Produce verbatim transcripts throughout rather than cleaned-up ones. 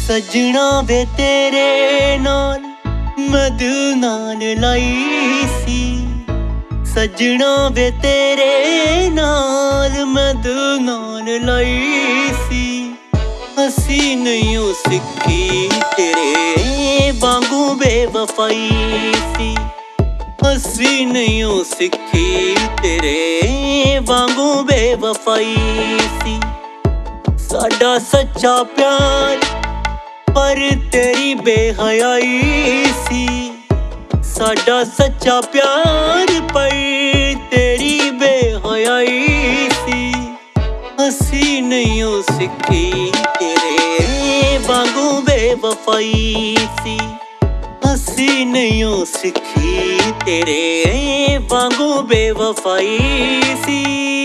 सजना वे तेरे नाल मैं दिल नाल लाई सी। सजना वे तेरे नाल मैं दिल नाल लाई सी। हसी नहीं सिक्खी तेरे वांगू बेवफाई सी। हसी नहीं सिक्खी तेरे वांगू बेवफाई सी। साडा सच्चा प्यार पर तेरी बेहयाई सी। साडा सच्चा प्यार पर तेरी बेहयाई सी। हसी नहीं सिक्खी तेरे वांगू बेवफाई सी। हसी नहीं सिक्खी तेरे वांगू बेवफाई सी।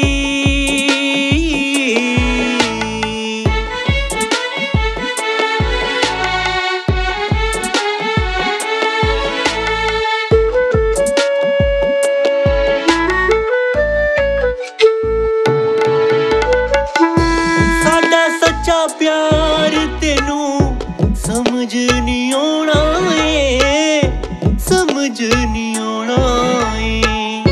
प्यार तेनू समझ नहीं आना है, समझ नहीं आना है।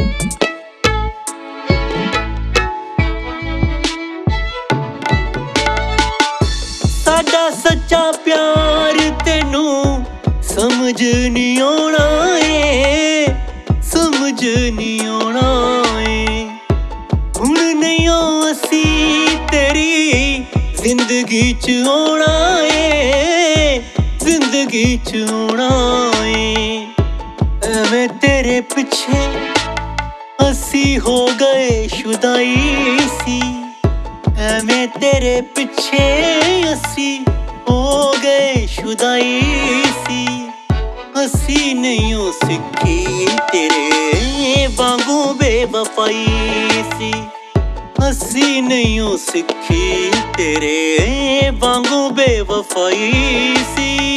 साडा सच्चा प्यार तेनू समझ नहीं आना है, समझ नहीं आना है। हुण नहीं असी तेरी जिंदगी च आना है, जिंदगी च आना है। मैं तेरे पिछे असी हो गए शुदाई सी। मैं तेरे पिछे असी हो गए शुदाई सी। हसी नहीं सिक्खी तेरे वांगू बेवफाई सी। हसी नहीं सिक्खी तेरे वांगू बेवफाई सी।